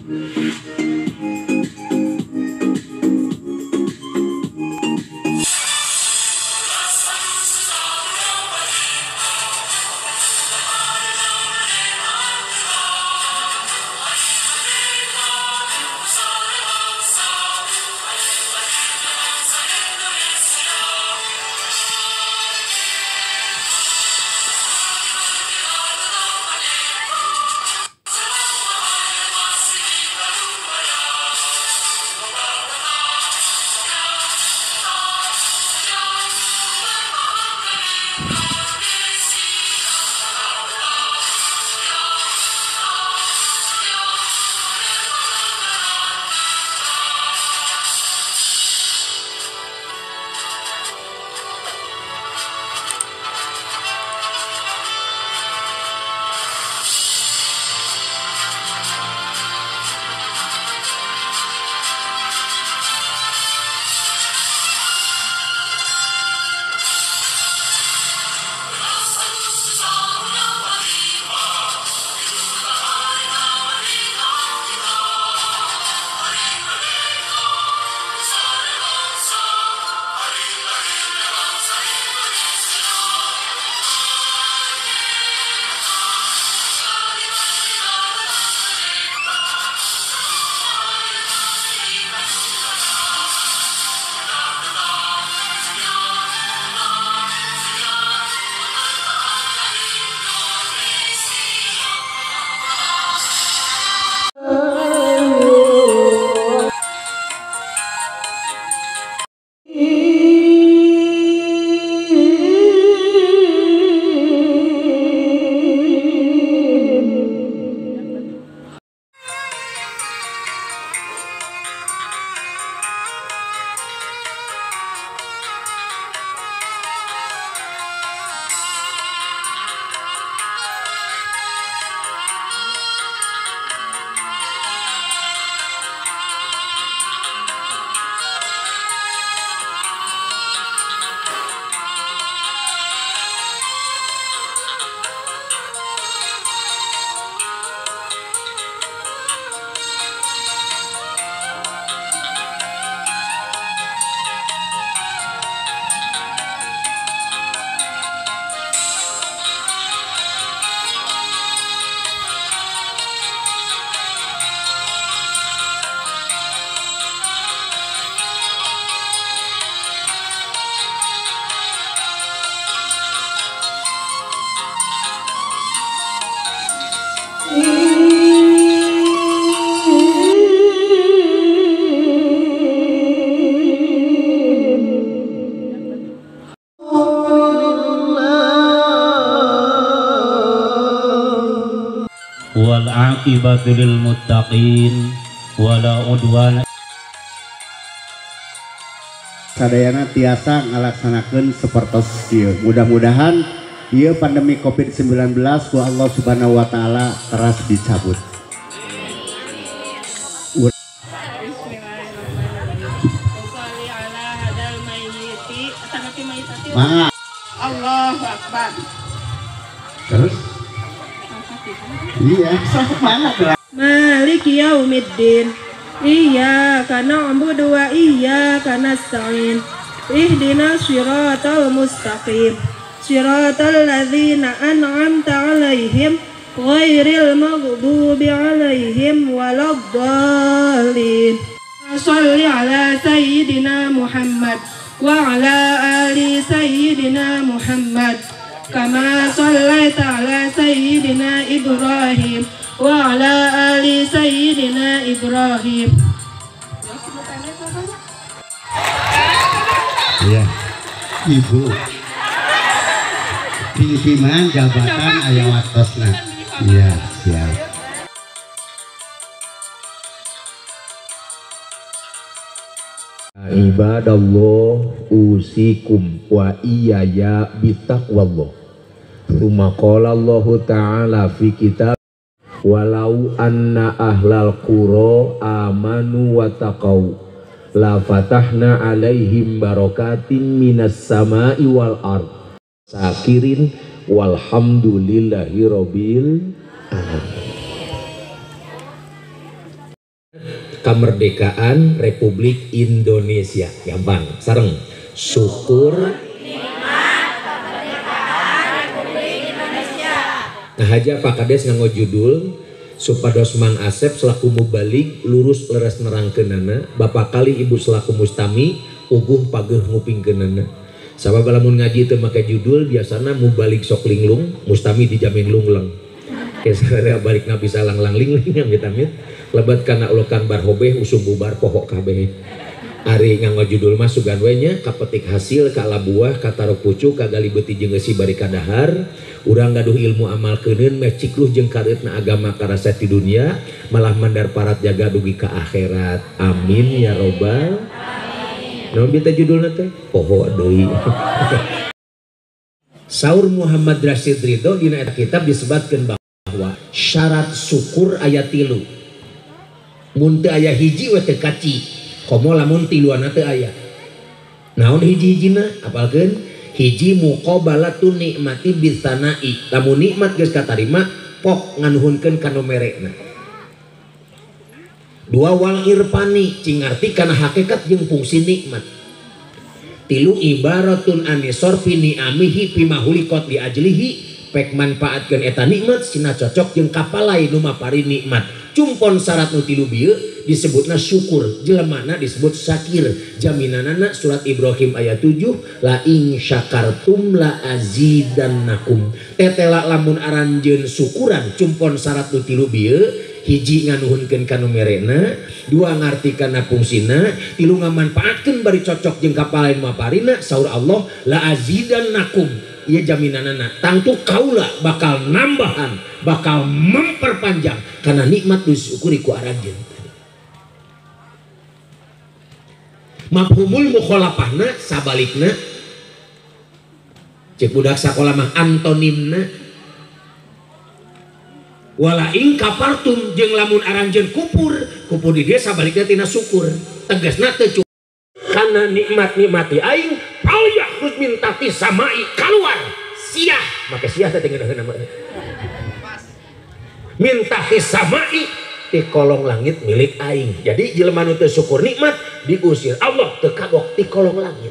wal aqibatu lil muttaqin wala udwana. Sadayana tiasa ngalaksanakeun sapertos ieu. Mudah-mudahan ieu pandemi Covid-19 ku Allah Subhanahu wa taala teras dicabut. Allahu Akbar. Terus? Iya, semangat lah. Maliki yaumiddin. Iyyaka na'budu wa iyyaka nasta'in. Ihdinas shiratal mustaqim. Shiratal ladzina an'amta 'alaihim ghairil maghdubi 'alaihim waladdallin. Shalli 'ala sayyidina Muhammad wa 'ala ali sayyidina Muhammad. Kama shallaita 'ala sayyidina Ibrahim wa 'ala ali sayyidina Ibrahim. Iya, Ibu. Pimpinan jabatan aya watosna. Iya, siap. Ibadallah usikum wa iyaya bitaqwallah. Tsumma qala Allah ta'ala fi kitab walau anna ahlal qura amanu wa taqaw la fatahna alaihim barakatim minas sama'i wal ard sakirin walhamdulillahi rabbil alamin. Kemerdekaan Republik Indonesia. Gampang, sareng. Syukur nikmat kemerdekaan Republik Indonesia. Nah aja Pak Kades nganggo judul supados Mang Asep selaku mubalik lurus leres nerangkeunana, Bapak kali Ibu selaku mustami uguh pageuh ngupingkeunana. Sabab lamun ngaji teu make judul biasana mubalik sok linglung, mustami dijamin lungleng. Kesare balik nabi salang lang lingling amit-amit lebat kana ulokan barhobeh usum bubar pohok kabeh. Ari nganggo judul mah sugan we nya kapetik hasil ka buah ka tarok pucuk ka gali beuti jeung eusi bari ka dahar urang gaduh ilmu amalkeuneun meh cikluh jeung kareutna agama karasa di dunia malah mandar parat jaga dugi ka akhirat. Amin ya robbal alamin. Naon bita judulna teh? Poho deui. Saur Muhammad Rashid Ridho dina eta kitab disebutkeun bahwa syarat syukur aya 3. Mun teu aya hiji we teu kaci. Komo lamun tiluana teu aya. Naon hiji-hijina? Apalkeun hiji muqabalatun nikmati bisanai. Lamun nikmat geus katarima pok nganuhunkeun kana merekna. 2 wal irfani cingarti kana hakikat jeung fungsi nikmat. 3 ibaratun anisorfi ni'amihi pimahulikot li ajlihi pek manfaatkeun eta nikmat sina cocok jeung kapalai nu mapari nikmat. Cumpon syarat nu 3 bieu disebutna syukur, jelemana disebut syakir. Jaminanana surat Ibrahim ayat 7, la in syakartum la azidannakum. Tetela lamun aranjeun syukuran cumpon syarat nu 3 bieu, hiji nganuhunkeun kana merena, 2 ngartikana fungsina, 3 ngamanfaatkeun bari cocok jeung kapalain maparina. Saur Allah la azidannakum. Ieu jaminanana tangtu kaula bakal nambahan, bakal memperpanjang karena nikmat disyukuri ku aranjeun. Mafhumul mukhalafahna sabalikna cek budak sakola mah antonimna wala ing kafartum jeung lamun aranjeun kufur di dieu sabalikna tina syukur tegasna teu kana nikmat-nikmati aing fal yakhruj min tahti samai kaluar siah make siah teh ngeunaheun nama min tahti samai di kolong langit milik aing. Jadi jelema nu teu syukur nikmat diusir Allah teu kagok di kolong langit.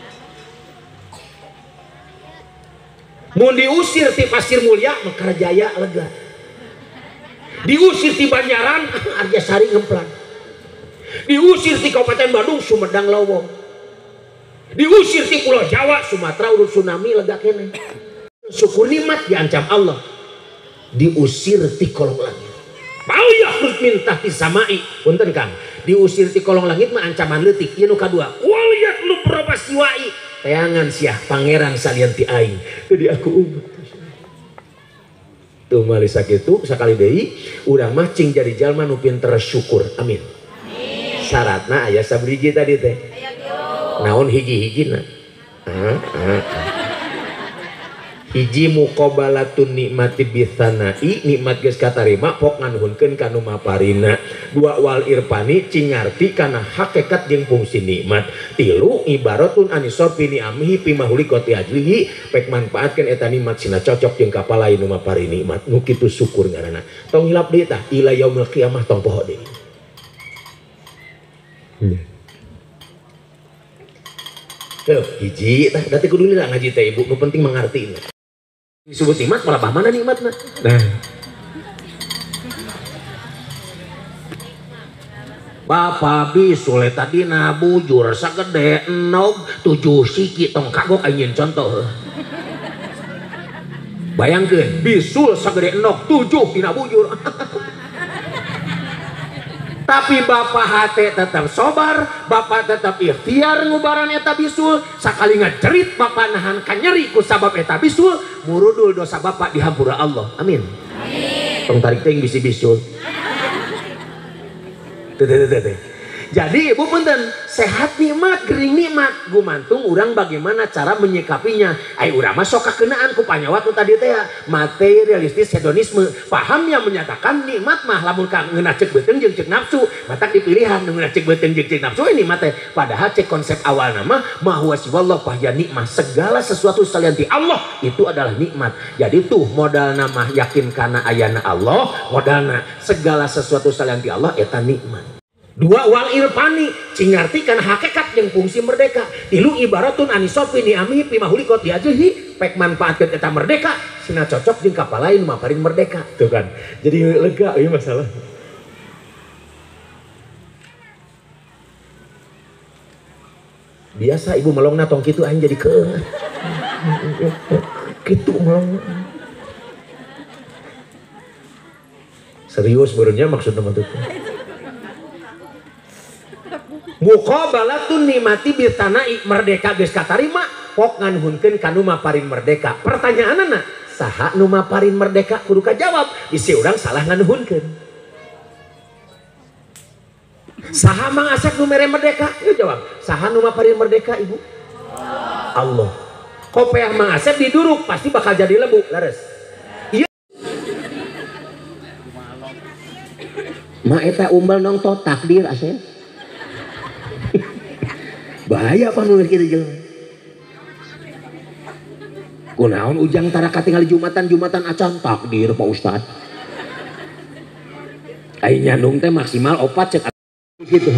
Mun diusir ti Pasir Mulia Mekar Jaya lega. Diusir ti Banjaran Arjasari ngemplang. Diusir ti Kabupaten Bandung Sumedang Lowong. Diusir ti Pulau Jawa Sumatera urut tsunami lega kene. Syukur nikmat diancam Allah. Diusir ti kolong langit. Mau yakhruj min tahti samai. Punten Kang, diusir ti kolong langit mah ancaman leutik. Ieu nu kadua. Wal yatlub rabasiwai. Tayangan siah pangeran salian ti aing. Jadi aku umat. Tuh mali sakitu sakali deui urang mah cing jadi jalma nu pinter syukur. Amin. Amin. Syaratna aya sabriji tadi teh. Naon hiji-hijina? Hiji muqabalatun nikmati bisanai nikmat geus katarima pok nganuhunkeun kanu maparina. 2 wal irfani cingarti kana hakikat jeung fungsi nikmat. 3 ibaratun anisorfi ni'amihi pimahulikoti ajlihi pek manfaatkeun eta nikmat sina cocok jeung kapalain nu mapari nikmat. Nu kitu syukur ngaranna. Tong hilap deui tah ila yaumil qiyamah tong poho deui. Tuh hiji tah da teh kudu lila ngaji teh Ibu nu penting mengarti. Disebut nikmat malah mana nikmatna. Nah. Bapak bisul eta dina bujur sagede enog 7 siki tong kagok anjeun contoh. Bayangkeun bisul sagede enog 7 dina bujur. Tapi bapak hate tetap sobar, bapak tetap ikhtiar ngubaran eta bisul. Sakali ngacerit bapak nahan kanyeri ku sabab eta bisul, murudul dosa bapak dihampura Allah. Amin. Amin. Tong tarik teh bisi bisul. Jadi Ibu punten, sehat nikmat, gering nikmat, gumantung urang bagaimana cara menyikapinya. Ai urang mah sok kakeunaan ku panyawat nu tadi teh materialistis hedonisme. Paham yang menyatakan nikmat mah lamun ka ngeunah ceuk beuteung jeung ceuk nafsu, matak dipilihan ngeunah ceuk beuteung jeung ceuk nafsu ini mah teh. Padahal cek konsep awal nama mahwa siwallah fahya nikmah, segala sesuatu salian ti Allah itu adalah nikmat. Jadi tuh modal nama yakin kana ayana Allah, modalna segala sesuatu salian ti Allah eta nikmat. Dua wal irfani cing ngartikeun hakikat jeung fungsi merdeka. Tilu ibaratun anisofi ni'ami fi mahulikot diajhi pek manfaatkeun eta merdeka sina cocok jeung kapalain maparin merdeka. Tuh kan. Jadi lega ieu masalah. Biasa ibu melongna tong kitu aing jadi keung. Kitu melongna. Serius barunya maksudna mah tuh. Muqabalatun nikmati bitanai merdeka geus katarima pok nganuhunkeun kanu maparin merdeka. Pertanyaanna saha nu maparin merdeka kudu kajawab. Isi urang salah nganuhunkeun. Saha Mang Asep nu mere merdeka? Yuk jawab. Saha nu maparin merdeka ibu? Allah. Kopeah Mang Asep diduruk pasti bakal jadi lebu. Lares. Iya. Ma eta umbal nongto takdir Asep. Bahaya apa nulis kita jelema. Kunaon ujang tara katingali Jumatan acan takdir Pak Ustad. Ai nyandung teh maksimal 4 cek gitu.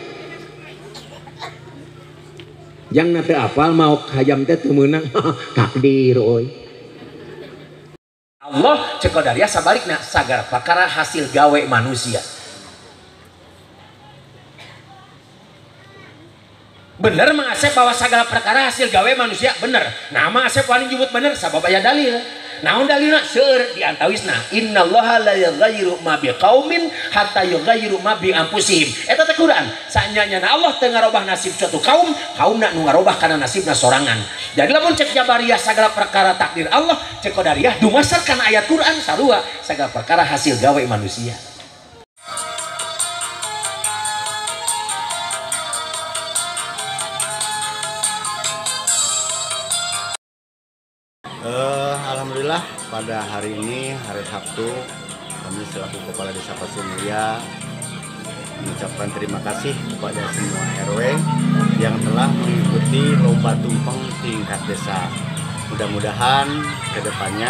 Yang nate apal mau hayam teh teu meunang takdir oi. Allah cek qadariyah sabalikna sagar perkara hasil gawe manusia. Bener Mang Asep bahwa segala perkara hasil gawe manusia bener. Nah Mang Asep wani nyebut bener sabab aya dalil. Naon dalilna? Seueur di antawisna innallaha la yughayyiru ma biqaumin hatta yughayyiru ma bi anfusihim. Eta teh Quran. Sanyanyana Allah teu ngarobah nasib suatu kaum, kaumna nu ngarobah kana nasibna sorangan. Jadi lamun cek Jabariyah segala perkara takdir Allah, cek Qadariyah dumasarkan ayat Quran sarua segala perkara hasil gawe manusia. Alhamdulillah pada hari ini hari Sabtu kami selaku Kepala Desa Pasir Mulia mengucapkan terima kasih kepada semua RW yang telah mengikuti lomba tumpeng tingkat desa. Mudah-mudahan kedepannya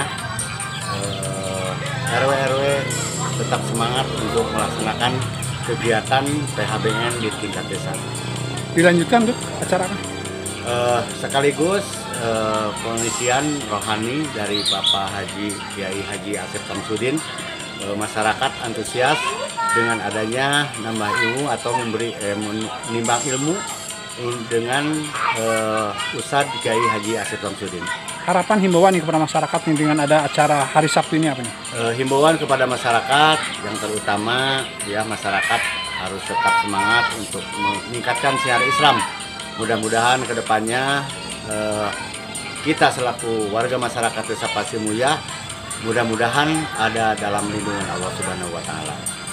RW-RW tetap semangat untuk melaksanakan kegiatan PHBN di tingkat desa. Dilanjutkan tuh acara apa? Sekaligus pengisian rohani dari Bapak Haji Kiai Haji Asep Samsudin. Masyarakat antusias dengan adanya nambah ilmu atau menimbang ilmu dengan Ustadz Kiai Haji Asep Samsudin. Harapan himbauan kepada masyarakat nih dengan ada acara hari Sabtu ini apa nih? Himbauan kepada masyarakat yang terutama ya masyarakat harus tetap semangat untuk meningkatkan siar Islam. Mudah-mudahan kedepannya kita selaku warga masyarakat Desa Pasir Mulia mudah-mudahan ada dalam lindungan Allah Subhanahu wa Ta'ala.